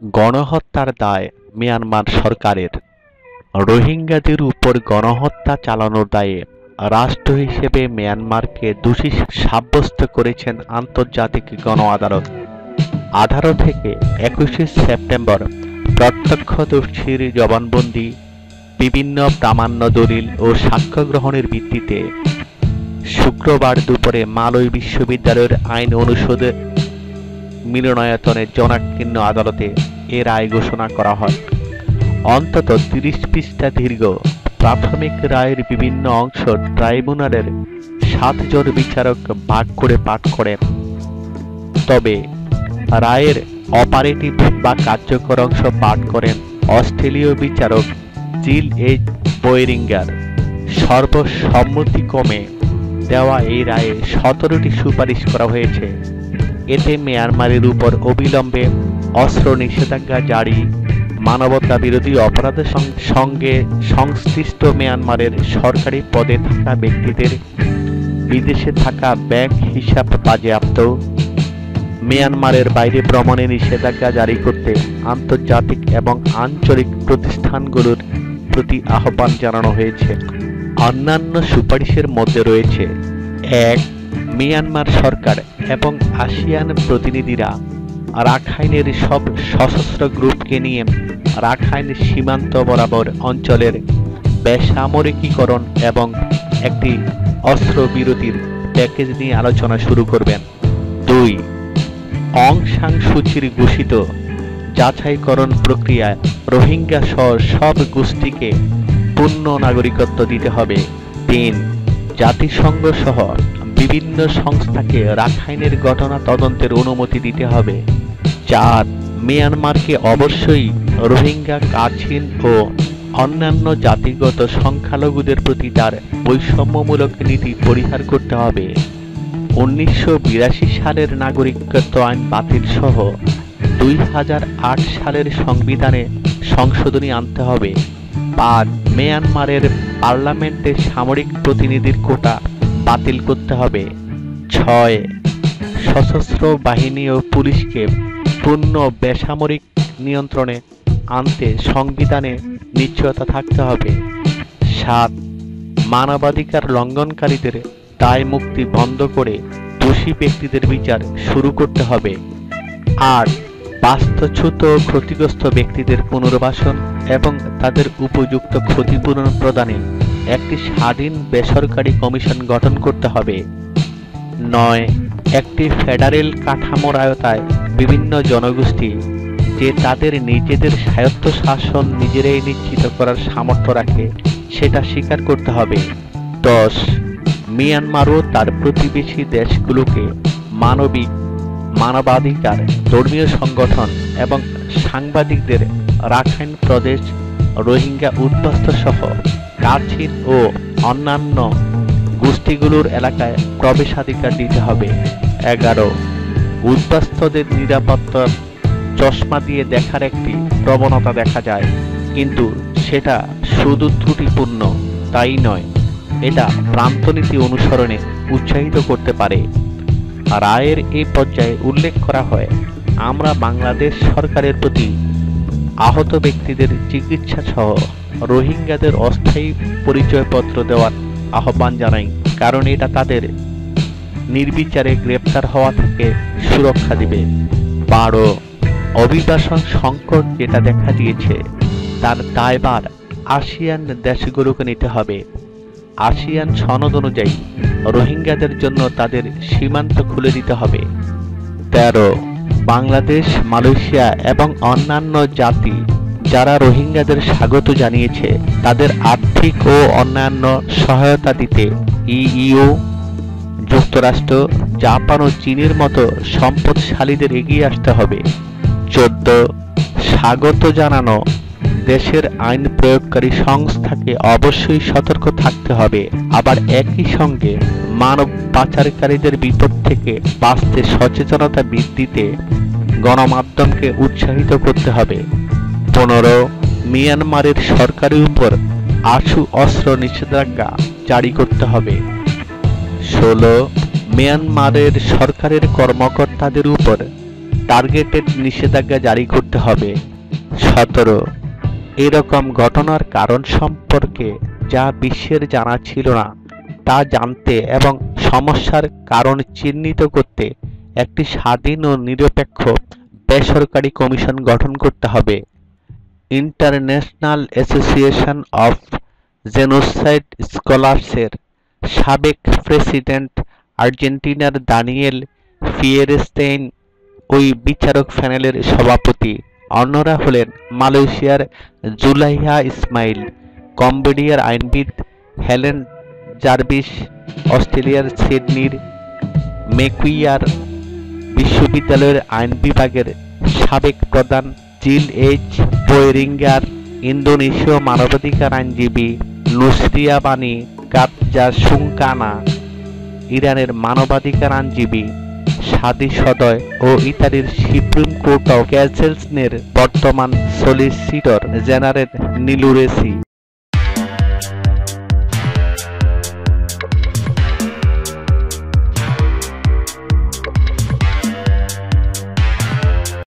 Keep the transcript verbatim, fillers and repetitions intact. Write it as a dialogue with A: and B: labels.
A: গণহত্যার দায় মিয়ানমার সরকারের। রোহিঙ্গাদের উপর গণহত্যা চালানোর দায়ে রাষ্ট্র হিসেবে মিয়ানমারকে দোষী সাব্যস্ত করেছেন আন্তর্জাতিক গণ আদালত। আঠারো থেকে একুশে সেপ্টেম্বর প্রত্যক্ষদর্শীর জবানবন্দি, বিভিন্ন প্রামাণ্য দলিল ও সাক্ষ্য গ্রহণের ভিত্তিতে শুক্রবার দুপুরে মালয় বিশ্ববিদ্যালয়ের আইন অনুষদের মিলনায়তনের জনাকীর্ণ আদালতে এ রায় ঘোষণা করা হয়। অন্তত তিরিশ পৃষ্ঠা দীর্ঘ প্রাথমিক রায়ের বিভিন্ন অংশ ট্রাইব্যুনালের সাতজন বিচারক ভাগ করে পাঠ করেন। তবে রায়ের অপারেটিভ বা কার্যকর অংশ পাঠ করেন অস্ট্রেলীয় বিচারক জিল এইচ বোয়েরিঙ্গার। সর্বসম্মতিক্রমে দেওয়া এই রায়ে সতেরোটি সুপারিশ করা হয়েছে। এতে মিয়ানমারের উপর অবিলম্বে অস্ত্র নিষেধাজ্ঞা জারি, মানবতা বিরোধী অপরাধের সঙ্গে সংশ্লিষ্ট মিয়ানমারের সরকারি পদে থাকা ব্যক্তিদের বিদেশে থাকা ব্যাংক হিসাব বাজেয়াপ্ত, মিয়ানমারের বাইরে ভ্রমণে নিষেধাজ্ঞা জারি করতে আন্তর্জাতিক এবং আঞ্চলিক প্রতিষ্ঠানগুলোর প্রতি আহ্বান জানানো হয়েছে। অন্যান্য সুপারিশের মধ্যে রয়েছে: এক, মিয়ানমার সরকার এবং আসিয়ান প্রতিনিধিরা রাখাইনের সব সশস্ত্র গ্রুপকে নিয়ে রাখাইন সীমান্ত বরাবর অঞ্চলের বেসামরিকীকরণ এবং একটি অস্ত্রবিরতির প্যাকেজ নিয়ে আলোচনা শুরু করবেন। দুই, অং সান সুচির ঘোষিত যাচাইকরণ প্রক্রিয়ায় রোহিঙ্গা সহ সব গোষ্ঠীকে পূর্ণ নাগরিকত্ব দিতে হবে। তিন, জাতিসংঘ সহ বিভিন্ন সংস্থাকে রাখাইনের ঘটনা তদন্তের অনুমতি দিতে হবে। চার, মিয়ানমারকে অবশ্যই রোহিঙ্গা, কাচিন ও অন্যান্য জাতিগত সংখ্যালঘুদের প্রতি তার বৈষম্যমূলক নীতি পরিহার করতে হবে। উনিশশো বিরাশি সালের নাগরিকত্ব আইন বাতিল সহ দুই হাজার আট সালের সংবিধানে সংশোধনী আনতে হবে। পাঁচ, মিয়ানমারের পার্লামেন্টে সামরিক প্রতিনিধির কোটা বাতিল করতে হবে। ছয়, সশস্ত্র বাহিনী ও পুলিশকে পূর্ণ বেসামরিক নিয়ন্ত্রণে আনতে সংবিধানে নিশ্চয়তা থাকতে হবে। সাত, মানবাধিকার লঙ্ঘনকারীদের দায় মুক্তি বন্ধ করে দোষী ব্যক্তিদের বিচার শুরু করতে হবে। আট, বাস্তুচ্যুত ও ক্ষতিগ্রস্ত ব্যক্তিদের পুনর্বাসন এবং তাদের উপযুক্ত ক্ষতিপূরণ প্রদানে একটি স্বাধীন বেসরকারি কমিশন গঠন করতে হবে। নয়, একটি ফেডারেল কাঠামোর আওতায় বিভিন্ন জনগোষ্ঠী যে তাদের নিজেদের স্বায়ত্তশাসন নিজেরাই নিশ্চিত করার সামর্থ্য রাখে সেটা স্বীকার করতে হবে। দশ, মিয়ানমারও তার প্রতিবেশী দেশগুলোকে মানবিক, মানবাধিকার, ধর্মীয় সংগঠন এবং সাংবাদিকদের রাখাইন প্রদেশ, রোহিঙ্গা উদ্বাস্তু সহ কাচিন ও অন্যান্য গোষ্ঠীগুলোর এলাকায় প্রবেশাধিকার দিতে হবে। এগারো, উদ্বাস্তুদের নিরাপত্তার চশমা দিয়ে দেখার একটি প্রবণতা দেখা যায়, কিন্তু সেটা শুধু ত্রুটিপূর্ণ তাই নয়, এটা প্রান্তনীতি অনুসরণে উৎসাহিত করতে পারে। রায়ের এই পর্যায়ে উল্লেখ করা হয়, আমরা বাংলাদেশ সরকারের প্রতি আহত ব্যক্তিদের চিকিৎসা সহ রোহিঙ্গাদের অস্থায়ী পরিচয়পত্র দেওয়ার আহ্বান জানাই, কারণ এটা তাদের নির্বিচারে গ্রেপ্তার হওয়া থেকে সুরক্ষা দিবে। বারো, অভিবাসন সংকট যেটা দেখা দিয়েছে তার দায়ভার আসিয়ান দেশগুলোকে নিতে হবে। আসিয়ান সনদ অনুযায়ী রোহিঙ্গাদের জন্য তাদের সীমান্ত খুলে দিতে হবে। তেরো, বাংলাদেশ, মালয়েশিয়া এবং অন্যান্য জাতি যারা রোহিঙ্গাদের স্বাগত জানিয়েছে তাদের আর্থিক ও অন্যান্য সহায়তা দিতে ইইউ, যুক্তরাষ্ট্র, জাপান ও চীনের মতো সম্পদশালীদের এগিয়ে আসতে হবে। চোদ্দ, স্বাগত জানানো দেশের আইন প্রয়োগকারী সংস্থাকে অবশ্যই সতর্ক থাকতে হবে, আবার একই সঙ্গে মানব পাচারকারীদের বিপদ থেকে বাঁচতে সচেতনতা বৃদ্ধিতে গণমাধ্যমকে উৎসাহিত করতে হবে। পনেরো, মিয়ানমারের সরকারের উপর আশু অস্ত্র নিষেধাজ্ঞা জারি করতে হবে। ষোলো, মিয়ানমারের সরকারের কর্মকর্তাদের উপর টার্গেটেড নিষেধাজ্ঞা জারি করতে হবে। সতেরো এরকম ঘটনার কারণ সম্পর্কে যা বিশ্বের জানা ছিল না তা জানতে এবং সমস্যার কারণ চিহ্নিত করতে একটি স্বাধীন ও নিরপেক্ষ বেসরকারি কমিশন গঠন করতে হবে। ইন্টারন্যাশনাল অ্যাসোসিয়েশন অফ জেনোসাইড স্কলার্সের সাবেক প্রেসিডেন্ট আর্জেন্টিনার দানিয়েল ফিয়েরেস্তেইন ওই বিচারক প্যানেলের সভাপতি। অন্যরা হলেন মালয়েশিয়ার জুলাইহা ইসমাইল, কম্বোডিয়ার আইনবিদ হেলেন জার্ভিস, অস্ট্রেলিয়ার সিডনির ম্যাকুয়ার বিশ্ববিদ্যালয়ের আইন বিভাগের সাবেক প্রধান জিল এইচ পোয়েরিঙ্গার, ইন্দোনেশীয় মানবাধিকার আইনজীবী নুসরিয়া বানি কাতজাসুংকানা, ইরানের মানবাধিকার আইনজীবী সাদি সদয় ও ইতালির সুপ্রিম কোর্ট অফ ক্যাসেলসনের বর্তমান সলিসিটর জেনারেল নিলুরেসি।